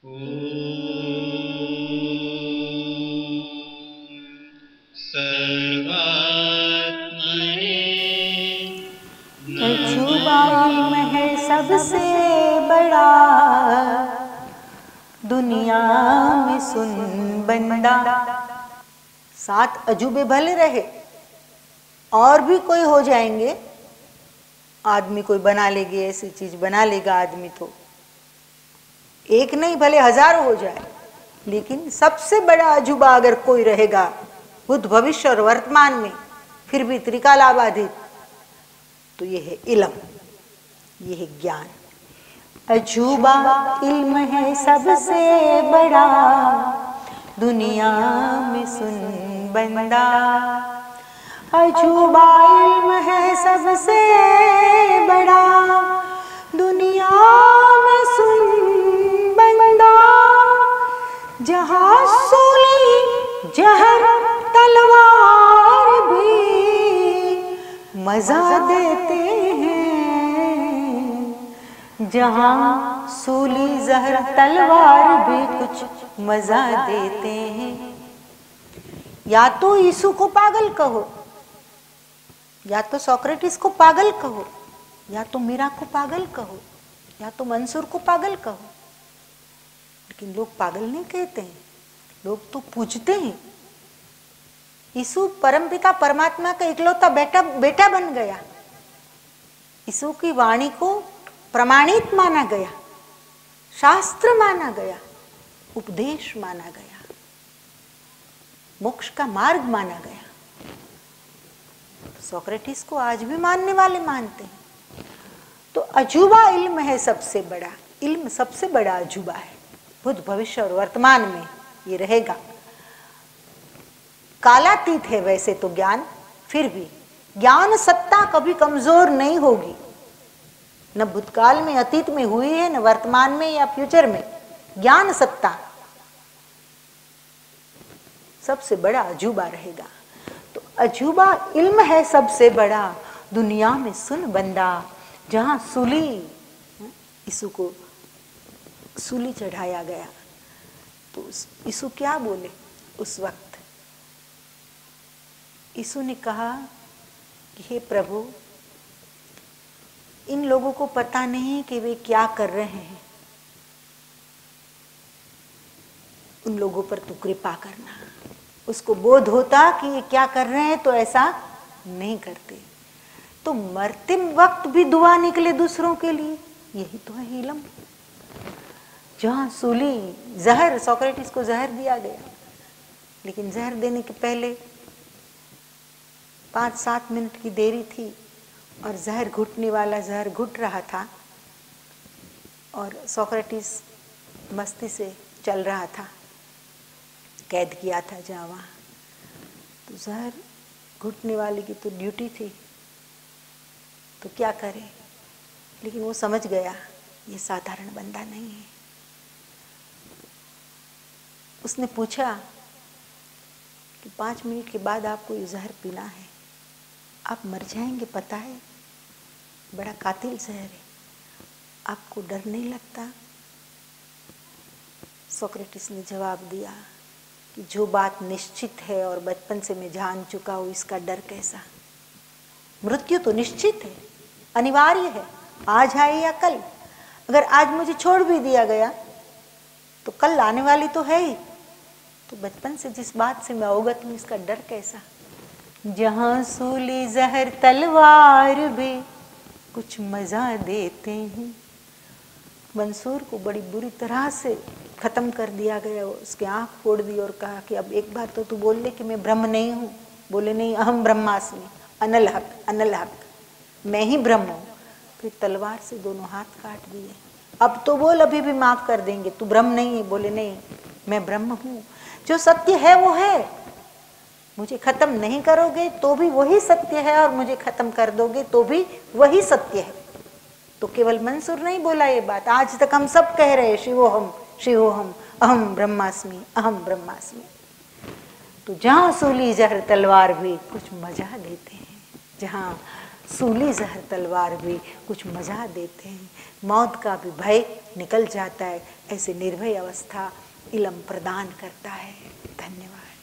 अजूबा इल्म है सबसे बड़ा, दुनिया में सुन बंदा। 7 अजूबे भले रहे और भी कोई हो जाएंगे, आदमी कोई बना लेगी, ऐसी चीज बना लेगा आदमी, तो एक नहीं भले हजारों हो जाए, लेकिन सबसे बड़ा अजूबा अगर कोई रहेगा भूत भविष्य और वर्तमान में, फिर भी त्रिकालाबाधित, तो ये है इल्म, ये है ज्ञान। अजूबा इल्म है सबसे बड़ा, दुनिया में सुन बंदा। अजूबा इल्म है सबसे बड़ा, दुनिया में सुन बंदा। जहाँ सूली जहर तलवार भी मजा देते हैं, जहाँ सूली जहर तलवार भी कुछ मजा देते हैं। या तो यीशु को पागल कहो, या तो सोक्रेटिस को पागल कहो, या तो मीरा को पागल कहो, या तो मंसूर को पागल कहो, लेकिन लोग पागल नहीं कहते हैं, लोग तो पूछते हैं। यीशु परमपिता परमात्मा का इकलौता बेटा बन गया। यीशु की वाणी को प्रमाणित माना गया, शास्त्र माना गया, उपदेश माना गया, मोक्ष का मार्ग माना गया। सोक्रेटिस को आज भी मानने वाले मानते हैं। तो अजूबा इल्म है सबसे बड़ा, इल्म सबसे बड़ा अजूबा है। भूत भविष्य और वर्तमान में ये रहेगा। कालातीत है वैसे तो ज्ञान, फिर भी ज्ञान सत्ता कभी कमजोर नहीं होगी, न भूतकाल में अतीत में हुई है, न वर्तमान में या फ्यूचर में। ज्ञान सत्ता सबसे बड़ा अजूबा रहेगा। तो अजूबा इल्म है सबसे बड़ा, दुनिया में सुन बंदा। जहां सूली, यीशु को सूली चढ़ाया गया, तो यीशु क्या बोले उस वक्त? यीशु ने कहा कि हे प्रभु, इन लोगों को पता नहीं कि वे क्या कर रहे हैं, उन लोगों पर तू कृपा करना। उसको बोध होता कि ये क्या कर रहे हैं तो ऐसा नहीं करते, तो मरते वक्त भी दुआ निकले दूसरों के लिए, यही तो है इल्म। जहां सूली जहर, सोक्रेटिस को जहर दिया गया, लेकिन जहर देने के पहले 5-7 मिनट की देरी थी और जहर घुटने वाला जहर घुट रहा था और सोक्रेटिस मस्ती से चल रहा था, कैद किया था जहाँ वहाँ, तो जहर घुटने वाले की तो ड्यूटी थी, तो क्या करे। लेकिन वो समझ गया ये साधारण बंदा नहीं है। उसने पूछा कि 5 मिनट के बाद आपको ये जहर पीना है, आप मर जाएंगे पता है, बड़ा कातिल जहर है, आपको डर नहीं लगता? सोक्रेटिस ने जवाब दिया कि जो बात निश्चित है और बचपन से मैं जान चुका हूँ, इसका डर कैसा। मृत्यु तो निश्चित है, अनिवार्य है, आज आए या कल। अगर आज मुझे छोड़ भी दिया गया तो कल आने वाली तो है ही, तो बचपन से जिस बात से मैं अवगत हूँ, इसका डर कैसा। जहाँ सूली जहर तलवार भी कुछ मजा देते हैं। मंसूर को बड़ी बुरी तरह से खत्म कर दिया गया, उसकी आंख फोड़ दी और कहा कि अब एक बार तो तू बोल ले कि मैं ब्रह्म नहीं हूँ। बोले नहीं, अहम ब्रह्मास्मि, अनल हक, अनल हक, मैं ही ब्रह्म हूँ। फिर तलवार से दोनों हाथ काट दिए। अब तो बोल, अभी भी माफ कर देंगे, तू ब्रह्म नहीं है। बोले नहीं, मैं ब्रह्म हूँ, जो सत्य है वो है, मुझे खत्म नहीं करोगे तो भी वही सत्य है, और मुझे खत्म कर दोगे तो भी वही सत्य है। तो केवल मंसूर नहीं बोला ये बात, आज तक हम सब कह रहे हैं शिवोहम शिवोहम, अहम ब्रह्मास्मि, अहम ब्रह्मास्मि। तो जहाँ सूली जहर तलवार भी कुछ मजा देते हैं, जहाँ सूली जहर तलवार भी कुछ मजा देते हैं, मौत का भी भय निकल जाता है। ऐसे निर्भय अवस्था इलम प्रदान करता है। धन्यवाद।